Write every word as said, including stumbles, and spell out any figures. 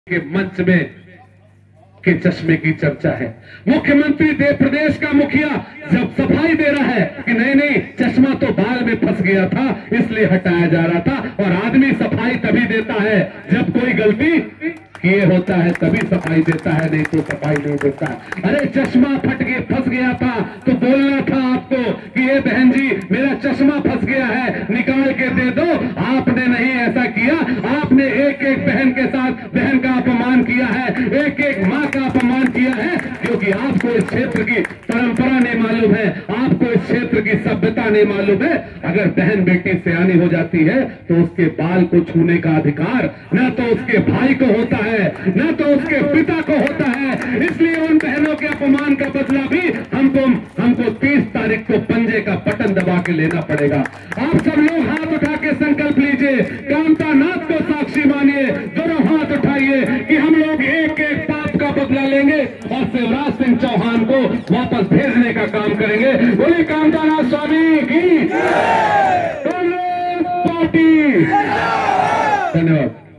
के मंच में के चश्मे की चर्चा है। मुख्यमंत्री दे प्रदेश का मुखिया जब सफाई दे रहा है कि नहीं नहीं चश्मा तो बाल में फंस गया था इसलिए हटाया जा रहा था, और आदमी सफाई तभी देता है जब कोई गलती किए होता है तभी सफाई देता है, नहीं तो सफाई नहीं देता है। अरे चश्मा फट के फंस गया था तो बोलना था आपको कि ये बहन जी मेरा चश्मा फंस गया है निकाल के दे दो। आपने नहीं ऐसा किया, आपने एक एक बहन के साथ बहन का अपमान किया है, एक एक माँ का अपमान किया है, क्योंकि आपको इस क्षेत्र की परंपरा नहीं मालूम है, आपको इस क्षेत्र की सभ्यता नहीं मालूम है। अगर बहन बेटी सयानी हो जाती है तो उसके बाल को छूने का अधिकार न तो उसके भाई को होता है न तो उसके पिता को होता है। इसलिए उन बहनों के अपमान का बदला भी हमको हमको तीस तारीख को पंजे का बटन दबा के लेना पड़ेगा। आप सब लोग हाथ उठा के संकल्प लीजिए, कामता नाथ को साक्षी मानिए, दोनों हाथ उठाइए कि हम लोग एक एक पाप का बदला लेंगे और शिवराज सिंह चौहान को वापस भेजने का काम करेंगे। बोले कामता नाथ स्वामी की पार्टी। धन्यवाद।